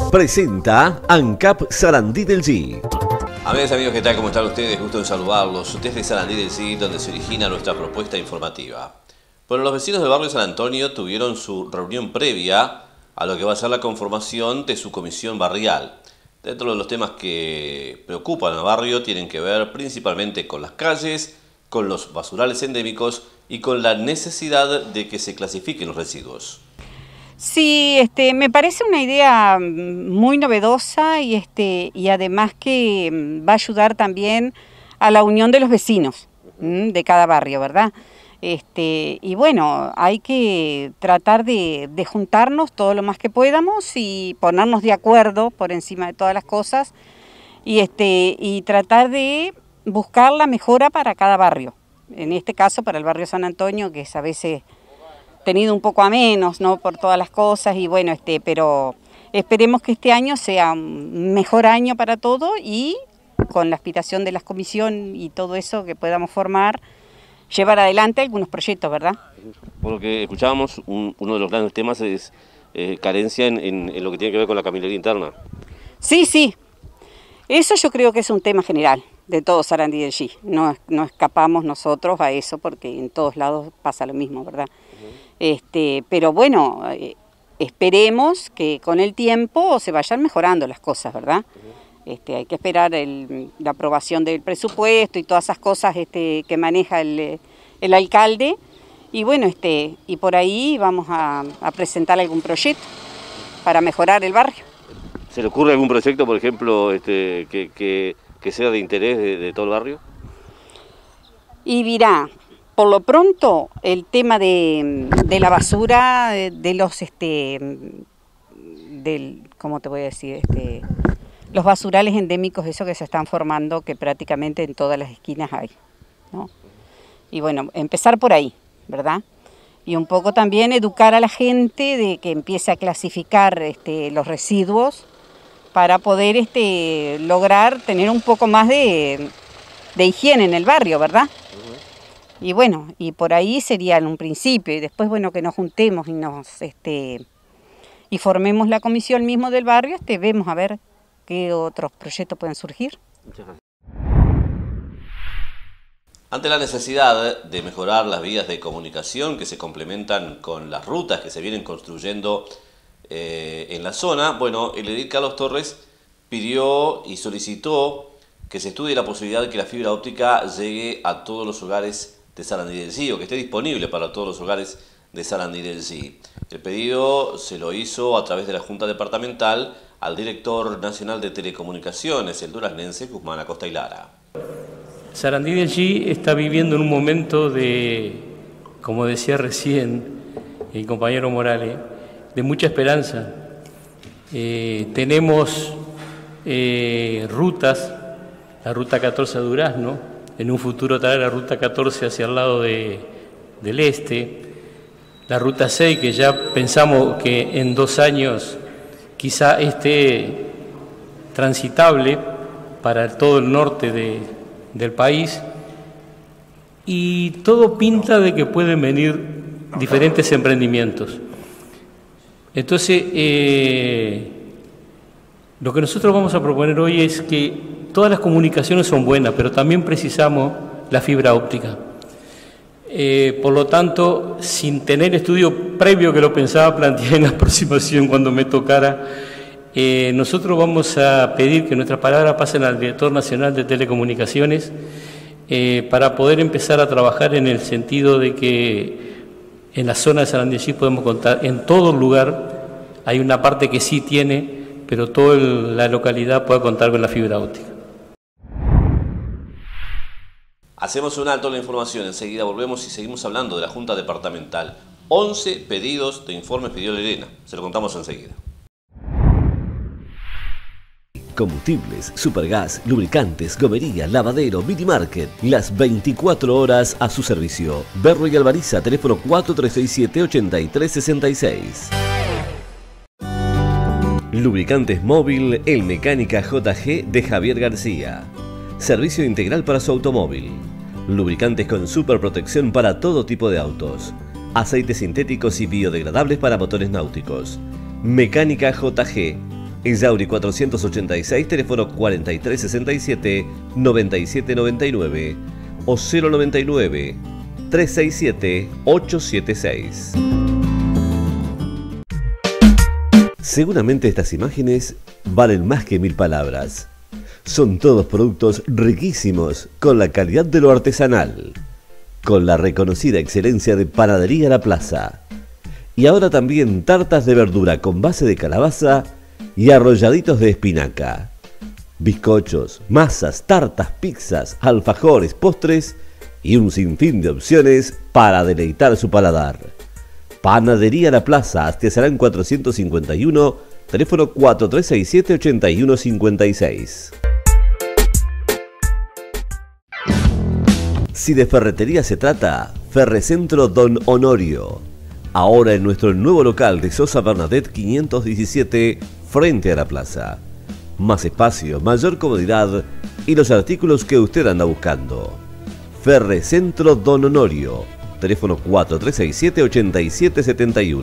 Presenta ANCAP Sarandí del G. Amigas y amigos, ¿qué tal? ¿Cómo están ustedes? Gusto en saludarlos desde Sarandí del G, donde se origina nuestra propuesta informativa. Bueno, los vecinos del barrio San Antonio tuvieron su reunión previa a lo que va a ser la conformación de su comisión barrial. Dentro de los temas que preocupan al barrio tienen que ver principalmente con las calles, con los basurales endémicos y con la necesidad de que se clasifiquen los residuos. Sí, me parece una idea muy novedosa y además que va a ayudar también a la unión de los vecinos de cada barrio, ¿verdad? Y bueno, hay que tratar de juntarnos todo lo más que podamos y ponernos de acuerdo por encima de todas las cosas y tratar de buscar la mejora para cada barrio. En este caso para el barrio San Antonio, que es a veces tenido un poco a menos, ¿no? Por todas las cosas y bueno, pero esperemos que este año sea un mejor año para todo y con la aspiración de la comisión y todo eso que podamos formar, llevar adelante algunos proyectos, ¿verdad? Por lo que escuchábamos, uno de los grandes temas es carencia en lo que tiene que ver con la capilería interna. Sí, sí, eso yo creo que es un tema general de todo Sarandí del G. No escapamos nosotros a eso porque en todos lados pasa lo mismo, ¿verdad? Pero bueno, esperemos que con el tiempo se vayan mejorando las cosas, ¿verdad? Hay que esperar la aprobación del presupuesto y todas esas cosas que maneja el alcalde. Y bueno, y por ahí vamos a presentar algún proyecto para mejorar el barrio. ¿Se le ocurre algún proyecto, por ejemplo, que sea de interés de todo el barrio? Y mirá, por lo pronto el tema de la basura, ¿cómo te voy a decir? Los basurales endémicos, eso que se están formando, que prácticamente en todas las esquinas hay, ¿no? Y bueno, empezar por ahí, ¿verdad? Y un poco también educar a la gente de que empiece a clasificar los residuos para poder lograr tener un poco más de higiene en el barrio, ¿verdad? Y bueno, y por ahí sería en un principio, y después, bueno, que nos juntemos y formemos la comisión mismo del barrio, vemos a ver qué otros proyectos pueden surgir. Muchas gracias. Ante la necesidad de mejorar las vías de comunicación que se complementan con las rutas que se vienen construyendo en la zona, bueno, el edil Carlos Torres pidió y solicitó que se estudie la posibilidad de que la fibra óptica llegue a todos los hogares de Sarandí del G, o que esté disponible para todos los hogares de Sarandí del G. El pedido se lo hizo a través de la Junta Departamental al director nacional de Telecomunicaciones, el duraznense Guzmán Acosta y Lara. Sarandí del G está viviendo en un momento de, como decía recién el compañero Morales, de mucha esperanza. Tenemos rutas, la ruta 14 a Durazno, en un futuro traer la ruta 14 hacia el lado del este, la ruta 6 que ya pensamos que en 2 años quizá esté transitable para todo el norte del país, y todo pinta de que pueden venir diferentes emprendimientos. Entonces, lo que nosotros vamos a proponer hoy es que todas las comunicaciones son buenas, pero también precisamos la fibra óptica. Por lo tanto, sin tener estudio previo, que lo pensaba plantear en la aproximación cuando me tocara, nosotros vamos a pedir que nuestras palabras pasen al director nacional de Telecomunicaciones para poder empezar a trabajar en el sentido de que en la zona de Sarandí del G podemos contar en todo lugar. Hay una parte que sí tiene, pero toda la localidad puede contar con la fibra óptica. Hacemos un alto en la información, enseguida volvemos y seguimos hablando de la Junta Departamental. 11 pedidos de informes pidió Lorena, se lo contamos enseguida. Combustibles, supergas, lubricantes, gomería, lavadero, mini market. Las 24 horas a su servicio. Berro y Alvariza, teléfono 4367-8366. Lubricantes Móvil, El Mecánica JG de Javier García. Servicio integral para su automóvil. Lubricantes con superprotección para todo tipo de autos. Aceites sintéticos y biodegradables para motores náuticos. Mecánica JG. Ellauri 486, teléfono 4367-9799 o 099-367-876. Seguramente estas imágenes valen más que 1000 palabras. Son todos productos riquísimos, con la calidad de lo artesanal, con la reconocida excelencia de Panadería La Plaza. Y ahora también tartas de verdura con base de calabaza y arrolladitos de espinaca. Bizcochos, masas, tartas, pizzas, alfajores, postres y un sinfín de opciones para deleitar su paladar. Panadería La Plaza, Astiazarán 451, teléfono 4367-8156. Si de ferretería se trata, Ferrecentro Don Honorio. Ahora en nuestro nuevo local de Sosa Bernadette 517, frente a la plaza. Más espacio, mayor comodidad y los artículos que usted anda buscando. Ferrecentro Don Honorio, teléfono 4367-8771.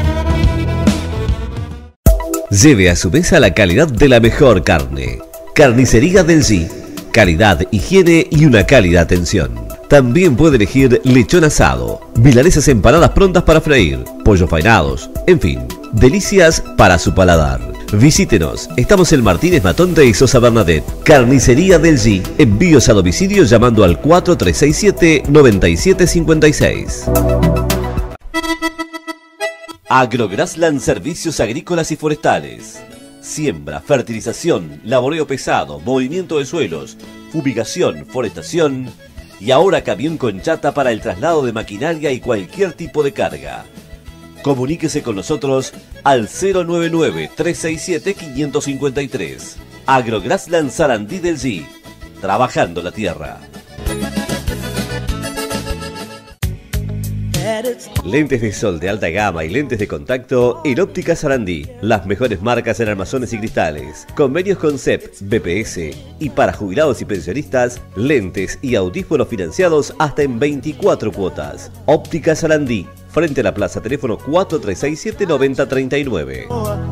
Lleve a su mesa la calidad de la mejor carne. Carnicería del G. Calidad, higiene y una cálida atención. También puede elegir lechón asado, milanesas empanadas prontas para freír, pollos fainados, en fin, delicias para su paladar. Visítenos, estamos en Martínez Matonte y Sosa Bernadette. Carnicería del G. Envíos a domicilio llamando al 4367-9756. Agrograsland Servicios Agrícolas y Forestales. Siembra, fertilización, laboreo pesado, movimiento de suelos, fumigación, forestación y ahora camión con chata para el traslado de maquinaria y cualquier tipo de carga. Comuníquese con nosotros al 099-367-553. Agrograsland Sarandí del G. Trabajando la tierra. Lentes de sol de alta gama y lentes de contacto en Óptica Sarandí. Las mejores marcas en armazones y cristales. Convenios con CEP, BPS y para jubilados y pensionistas, lentes y audífonos financiados hasta en 24 cuotas. Óptica Sarandí, frente a la plaza, teléfono 4367-9039.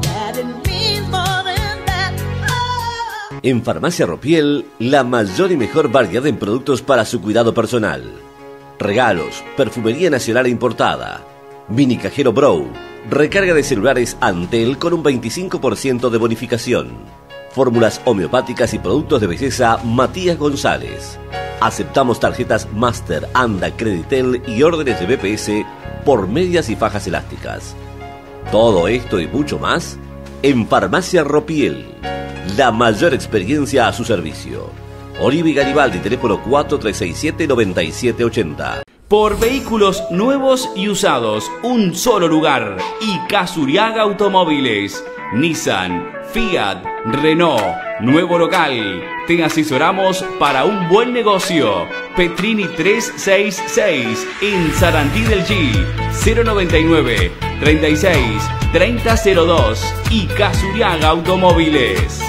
En Farmacia Ropiel, la mayor y mejor variedad en productos para su cuidado personal. Regalos, perfumería nacional e importada, mini cajero Brow, recarga de celulares Antel con un 25% de bonificación, fórmulas homeopáticas y productos de belleza Matías González. Aceptamos tarjetas Master, Anda, Creditel y órdenes de BPS por medias y fajas elásticas. Todo esto y mucho más en Farmacia Ropiel, la mayor experiencia a su servicio. Olivi Garibaldi, teléfono 4367-9780. Por vehículos nuevos y usados, un solo lugar. IK Zuriaga Automóviles. Nissan, Fiat, Renault. Nuevo local. Te asesoramos para un buen negocio. Petrini 366 en Sarandí del G. 099 36 3002. IK Zuriaga Automóviles.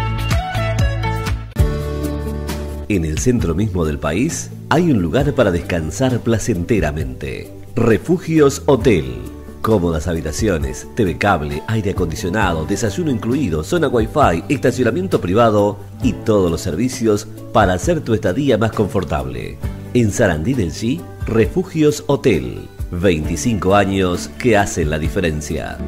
En el centro mismo del país hay un lugar para descansar placenteramente. Refugios Hotel. Cómodas habitaciones, TV cable, aire acondicionado, desayuno incluido, zona wifi, estacionamiento privado y todos los servicios para hacer tu estadía más confortable. En Sarandí del G, Refugios Hotel. 25 años que hacen la diferencia.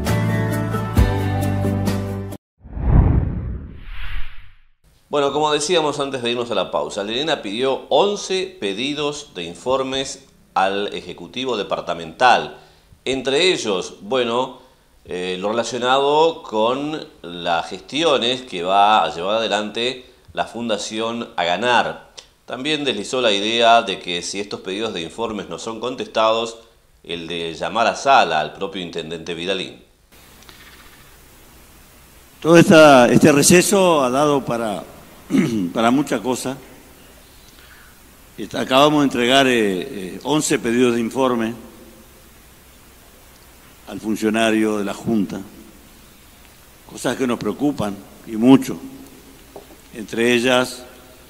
Bueno, como decíamos antes de irnos a la pausa, Llerena pidió 11 pedidos de informes al Ejecutivo Departamental. Entre ellos, bueno, lo relacionado con las gestiones que va a llevar adelante la Fundación Aganar. También deslizó la idea de que si estos pedidos de informes no son contestados, el de llamar a sala al propio Intendente Vidalín. Todo este receso ha dado para muchas cosas. Acabamos de entregar 11 pedidos de informe al funcionario de la Junta, cosas que nos preocupan y mucho, entre ellas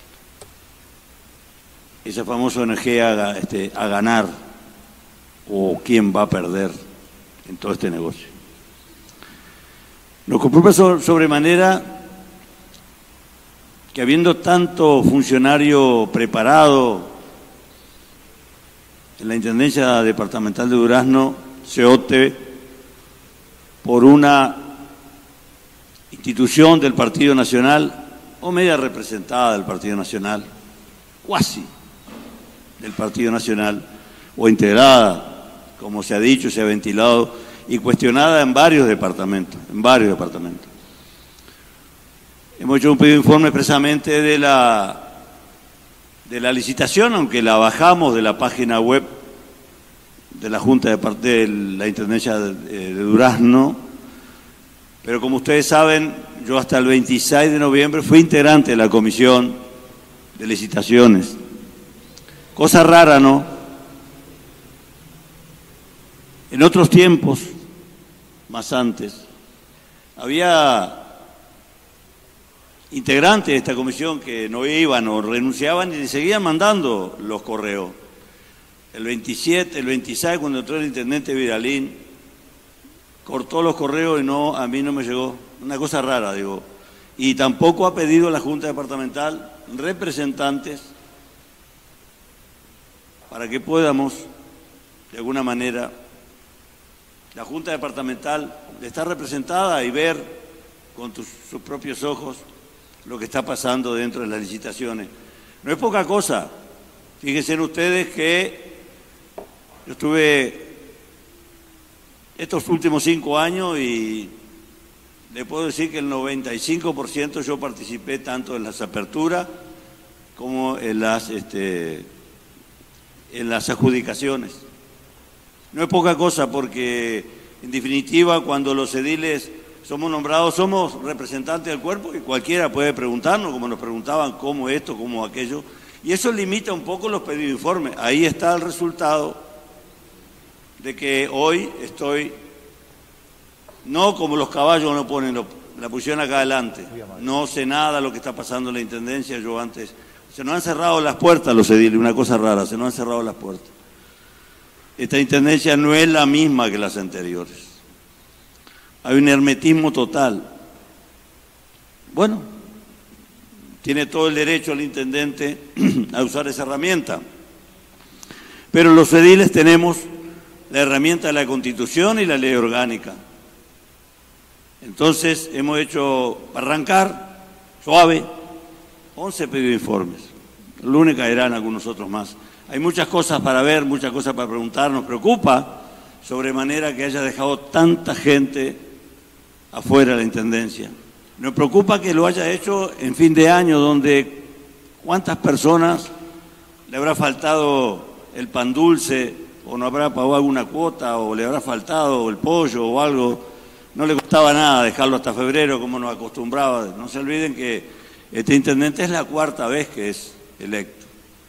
esa famosa ONG a ganar o quién va a perder en todo este negocio. Nos preocupa sobremanera que habiendo tanto funcionario preparado en la Intendencia Departamental de Durazno, se opte por una institución del Partido Nacional o media representada del Partido Nacional, cuasi del Partido Nacional, o integrada, como se ha dicho, se ha ventilado, y cuestionada en varios departamentos, Hemos hecho un pedido de informe expresamente de la licitación, aunque la bajamos de la página web de la Junta de la Intendencia de Durazno, pero como ustedes saben, yo hasta el 26 de noviembre fui integrante de la Comisión de Licitaciones. Cosa rara, ¿no? En otros tiempos, más antes, había integrantes de esta comisión que no iban o renunciaban y seguían mandando los correos. El 27, el 26, cuando entró el intendente Viralín, cortó los correos y a mí no me llegó. Una cosa rara, digo. Y tampoco ha pedido la Junta Departamental representantes para que podamos, de alguna manera, la Junta Departamental estar representada y ver con sus propios ojos lo que está pasando dentro de las licitaciones. No es poca cosa. Fíjense ustedes que yo estuve estos últimos 5 años y le puedo decir que el 95% yo participé tanto en las aperturas como en las adjudicaciones. No es poca cosa porque, en definitiva, cuando los ediles somos nombrados, somos representantes del cuerpo y cualquiera puede preguntarnos, como nos preguntaban, cómo esto, cómo aquello. Y eso limita un poco los pedidos de informe. Ahí está el resultado de que hoy estoy, no como los caballos no ponen la posición acá adelante, no sé nada de lo que está pasando en la Intendencia, yo antes, se nos han cerrado las puertas los ediles, una cosa rara, se nos han cerrado las puertas. Esta Intendencia no es la misma que las anteriores. Hay un hermetismo total. Bueno, tiene todo el derecho el intendente a usar esa herramienta, pero los ediles tenemos la herramienta de la Constitución y la ley orgánica. Entonces hemos hecho, para arrancar, suave, 11 pedidos de informes. El lunes caerán algunos otros más. Hay muchas cosas para ver, muchas cosas para preguntar. Nos preocupa sobremanera que haya dejado tanta gente afuera de la Intendencia. Nos preocupa que lo haya hecho en fin de año, donde cuántas personas le habrá faltado el pan dulce, o no habrá pagado alguna cuota, o le habrá faltado el pollo o algo. No le costaba nada dejarlo hasta febrero, como nos acostumbraba. No se olviden que este intendente es la 4ª vez que es electo.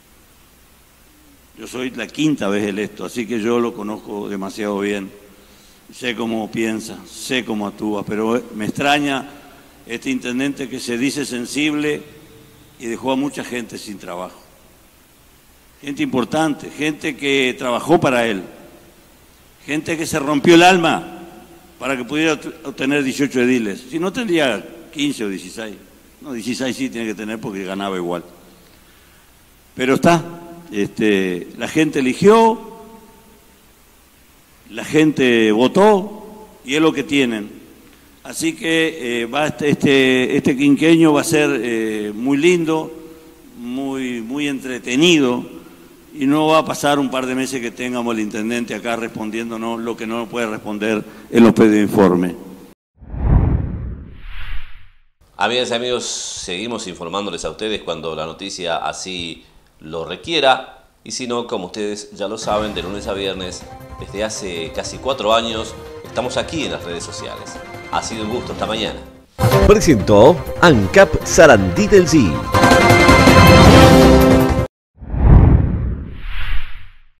Yo soy la 5ª vez electo, así que yo lo conozco demasiado bien. Sé cómo piensa, sé cómo actúa, pero me extraña este intendente que se dice sensible y dejó a mucha gente sin trabajo. Gente importante, gente que trabajó para él, gente que se rompió el alma para que pudiera obtener 18 ediles. Si no, tendría 15 o 16. No, 16 sí tiene que tener porque ganaba igual. Pero está, la gente eligió, la gente votó y es lo que tienen. Así que este quinquenio va a ser muy lindo, muy entretenido, y no va a pasar un par de meses que tengamos el intendente acá respondiéndonos lo que no puede responder en los pedidos de informe. Amigas y amigos, seguimos informándoles a ustedes cuando la noticia así lo requiera, y si no, como ustedes ya lo saben, de lunes a viernes, desde hace casi 4 años, estamos aquí en las redes sociales. Ha sido un gusto, hasta mañana. Presentó ANCAP Sarandí del Sí.